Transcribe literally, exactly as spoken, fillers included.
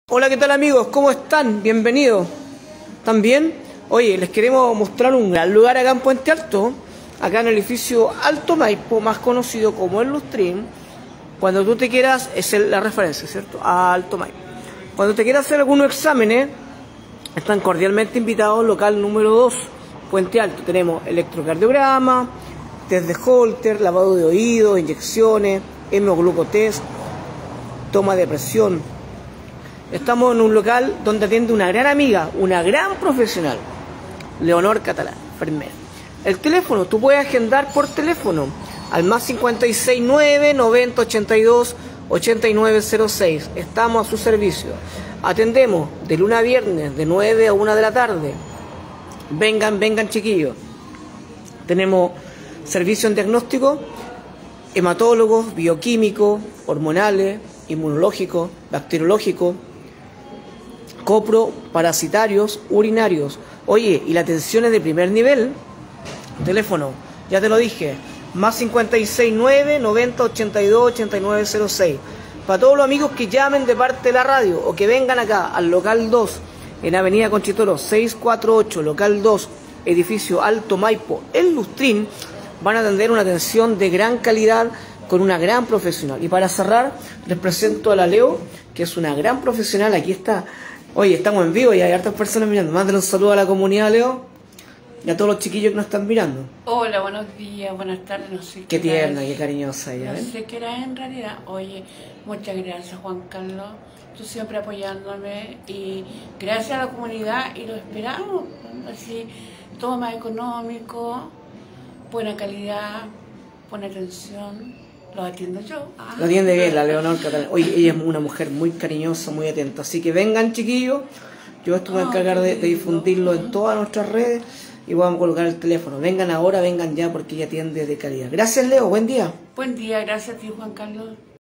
Hola, ¿qué tal amigos? ¿Cómo están? Bienvenidos. ¿Están bien? Oye, les queremos mostrar un gran lugar acá en Puente Alto, acá en el edificio Alto Maipo, más conocido como el Lustrín. Cuando tú te quieras, es la referencia, ¿cierto? A Alto Maipo. Cuando te quieras hacer algunos exámenes, están cordialmente invitados, local número dos, Puente Alto. Tenemos electrocardiograma, test de Holter, lavado de oídos, inyecciones, hemoglucotest, toma de presión. Estamos en un local donde atiende una gran amiga, una gran profesional, Leonor Catalán, enfermera. El teléfono, tú puedes agendar por teléfono al más cincuenta y seis nueve, noventa, ochenta y dos, ochenta y nueve cero seis. Estamos a su servicio. Atendemos de lunes a viernes, de nueve a una de la tarde. Vengan, vengan chiquillos. Tenemos servicio en diagnóstico, hematólogos, bioquímicos, hormonales, inmunológicos, bacteriológicos, copro, parasitarios, urinarios. Oye, y la atención es de primer nivel. Teléfono, ya te lo dije, más cincuenta y seis nueve, noventa, ochenta y dos, ochenta y nueve cero seis. Para todos los amigos que llamen de parte de la radio o que vengan acá al local dos, en Avenida Conchitoro seiscientos cuarenta y ocho, local dos, edificio Alto Maipo, el Lustrín, van a tener una atención de gran calidad con una gran profesional. Y para cerrar, les presento a la Leo, que es una gran profesional. Aquí está. Oye, estamos en vivo y hay hartas personas mirando. Mándale un saludo a la comunidad, Leo, y a todos los chiquillos que nos están mirando. Hola, buenos días, buenas tardes, no sé qué qué tierna, era, qué cariñosa ella, no ¿eh? sé qué era en realidad. Oye, muchas gracias, Juan Carlos, tú siempre apoyándome, y gracias a la comunidad, y lo esperamos, así, todo más económico, buena calidad, buena atención. Lo atiendo yo. Ah. Lo atiende bien la Leonor Catalán. Oye, ella es una mujer muy cariñosa, muy atenta. Así que vengan, chiquillos. Yo esto voy a encargar de, de difundirlo en todas nuestras redes y vamos a colocar el teléfono. Vengan ahora, vengan ya, porque ella atiende de calidad. Gracias, Leo. Buen día. Buen día, gracias a ti, Juan Carlos.